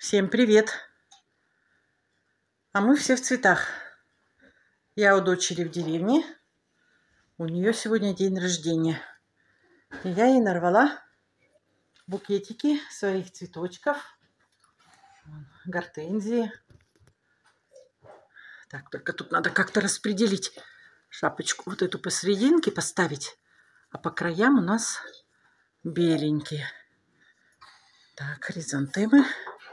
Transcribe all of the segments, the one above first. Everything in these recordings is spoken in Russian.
Всем привет! А мы все в цветах. Я у дочери в деревне. У нее сегодня день рождения. И я ей нарвала букетики своих цветочков. Гортензии. Так, только тут надо как-то распределить шапочку. Вот эту посерединке поставить. А по краям у нас беленькие. Так, хризантемы.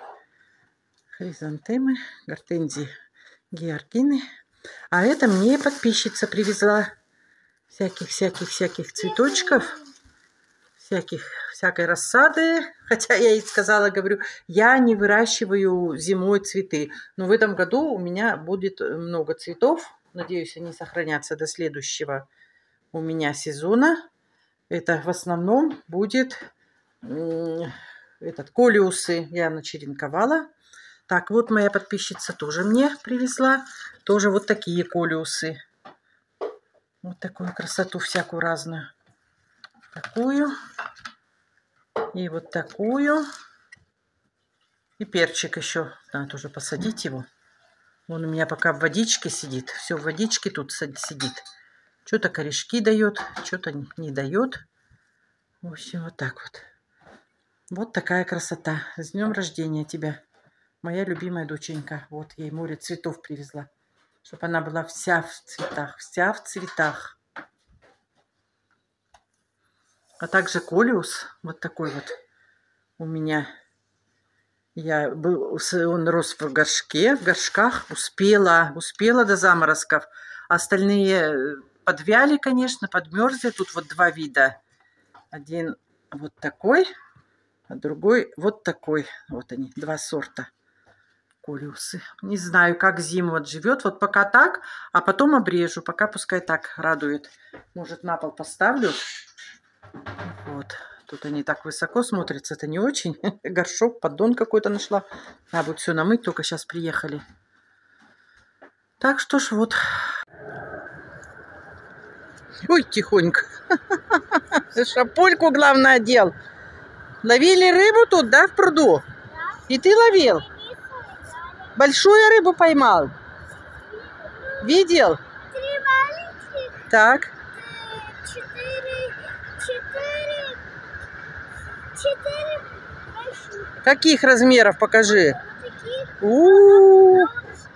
Гортензии, георгины. А это мне подписчица привезла всяких цветочков, всякой рассады. Хотя я ей сказала, говорю, я не выращиваю зимой цветы. Но в этом году у меня будет много цветов. Надеюсь, они сохранятся до следующего у меня сезона. Это в основном будет колиусы. Я начеренковала. Так, вот моя подписчица тоже мне привезла. Тоже вот такие колиусы. Вот такую красоту всякую разную. Такую. И вот такую. И перчик еще. Надо тоже посадить его. Он у меня пока в водичке сидит. Все в водичке тут сидит. Что-то корешки дает, что-то не дает. В общем, вот так вот. Вот такая красота. С днем рождения тебя. Моя любимая доченька. Вот, ей море цветов привезла. Чтобы она была вся в цветах. Вся в цветах. А также колиус. Вот такой вот у меня. Он рос в горшках. Успела до заморозков. Остальные подвяли, конечно, подмерзли. Тут вот два вида. Один вот такой, а другой вот такой. Вот они, два сорта колиусы. Не знаю, как зиму отживет. Вот пока так, а потом обрежу. Пока пускай так радует. Может, на пол поставлю. Вот. Тут они так высоко смотрятся. Это не очень. Горшок, поддон какой-то нашла. Надо будет все намыть. Только сейчас приехали. Так что ж, вот. Ой, тихонько. Шапульку, главное, одел. Ловили рыбу тут, да, в пруду? Да. И ты ловил? Большую рыбу поймал? Видел? 3 маленьких. Так. 4 больших. Каких размеров, покажи? Вот таких. Вот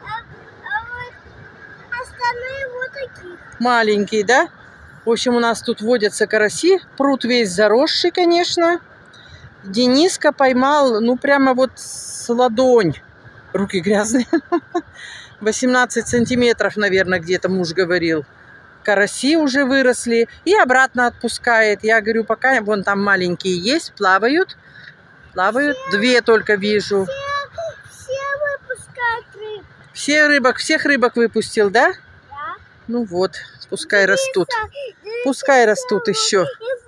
остальные вот такие. Маленькие, да? В общем, у нас тут водятся караси. Пруд весь заросший, конечно. Дениска поймал, ну, прямо вот с ладонь. Руки грязные. 18 сантиметров, наверное, где-то муж говорил. Караси уже выросли. И обратно отпускает. Я говорю, пока вон там маленькие есть, плавают. Плавают. Две только вижу. Все выпускают рыб. Всех рыбок выпустил, да? Да. Ну вот, пускай растут. Пускай растут еще.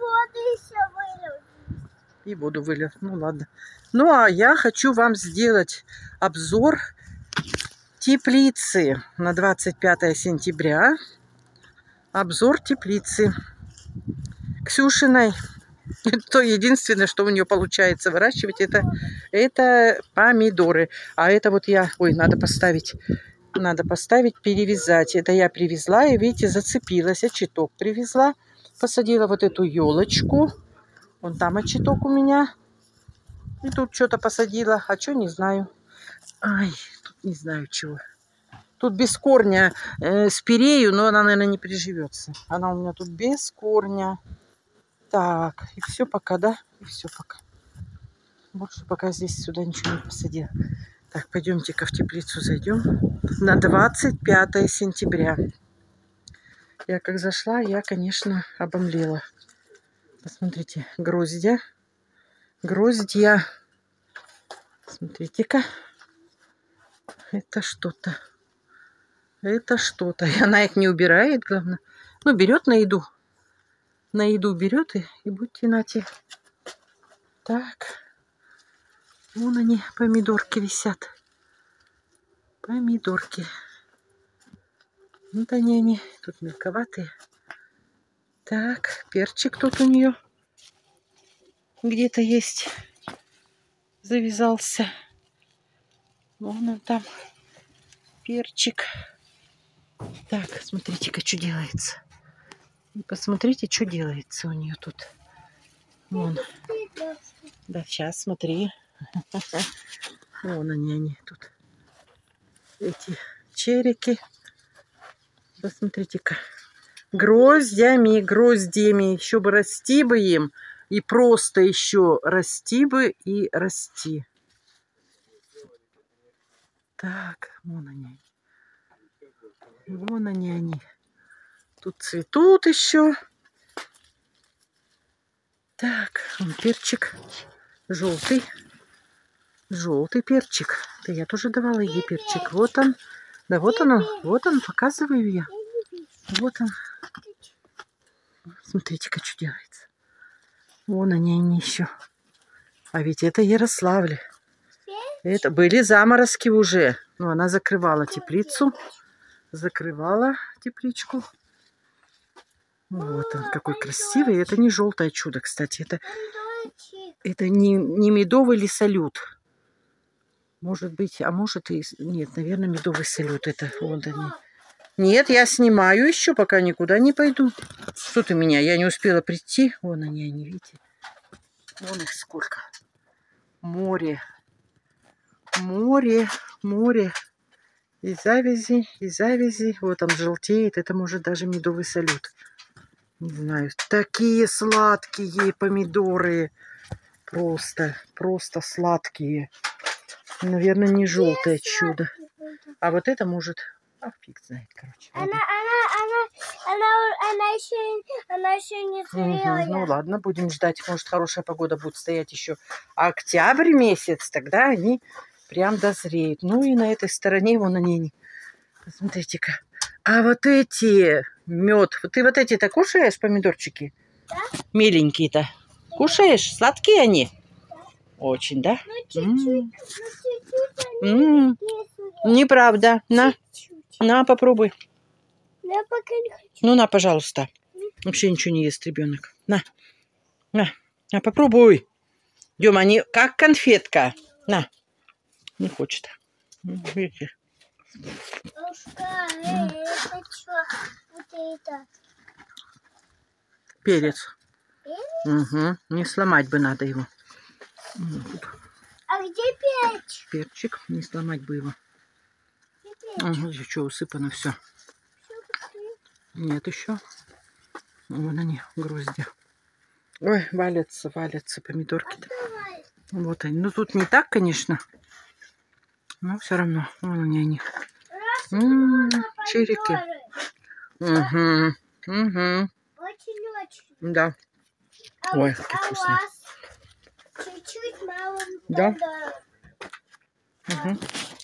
И воду вылил. Ну ладно. Ну а я хочу вам сделать обзор теплицы на 25 сентября. Обзор теплицы Ксюшиной. То единственное, что у нее получается выращивать, это помидоры. А это вот я... Ой, надо поставить, перевязать. Это я привезла и, видите, зацепилась. Я очиток привезла. Посадила вот эту елочку. Вон там очиток у меня. И тут что-то посадила. А что, не знаю. Ай, тут не знаю чего. Тут без корня спирею, но она, наверное, не приживется. Она у меня тут без корня. Так, и все пока, да? И все пока. Больше пока здесь сюда ничего не посадила. Так, пойдемте-ка в теплицу зайдем. На 25 сентября. Я как зашла, я, конечно, обомлела. Посмотрите, гроздья. Гроздья. Смотрите-ка. Это что-то. Это что-то. И она их не убирает, главное. Ну, берет на еду. На еду берет и будьте нате. Так. Вон они, помидорки висят. Помидорки. Вот они. Тут мелковатые. Так, перчик тут у нее где-то есть. Завязался. Вон он там. Перчик. Так, смотрите-ка, что делается. И посмотрите, что делается у нее тут. Вон. Да, сейчас, смотри. Вон они тут. Эти черики. Посмотрите-ка. Гроздями. Еще бы расти бы им. И просто еще расти бы и расти. Так, вон они. Вон они. Тут цветут еще. Так, вон перчик. Желтый. Желтый перчик. Да я тоже давала ей перчик. Вот он. Да вот он, показываю я. Вот он. Смотрите-ка, что делается. Вон они еще. А ведь это Ярославль. Это были заморозки уже. Ну, она закрывала теплицу. Закрывала тепличку. Вот он, какой красивый. Это не желтое чудо, кстати. Это не медовый ли салют. Может быть, а может и... Нет, наверное, медовый салют. Это вот они. Нет, я снимаю еще, пока никуда не пойду. Что ты меня? Я не успела прийти. Вон они, видите? Вон их сколько. Море. Море. И завязи. Вот он желтеет. Это может даже медовый салют. Не знаю. Такие сладкие помидоры. Просто сладкие. Наверное, не желтое чудо. А вот это может... А фиг знает, короче. Она еще не зрелая. Ну ладно, будем ждать. Может, хорошая погода будет стоять еще октябрь месяц. Тогда они прям дозреют. Ну и на этой стороне вон они. Посмотрите-ка. А вот эти мед. Ты вот эти-то кушаешь, помидорчики? Да. Миленькие-то. Кушаешь? Сладкие они? Очень, да? Ну, Неправда. На, попробуй. Я пока не хочу. Ну, на, пожалуйста. Вообще ничего не ест ребенок. На, попробуй. Дема, они как конфетка. На. Не хочет. Видите? Перец. Угу. Не сломать бы надо его. А где перчик? Перчик. Не сломать бы его. Угу, что, усыпано все. Нет еще. Вон они, грозди. Ой, валятся помидорки-то. Вот они. Ну, тут не так, конечно. Но все равно. Вон они. Черики. Угу. Очень-очень. Да. Ой, какие вкусные. Чуть-чуть мало. Да. Угу.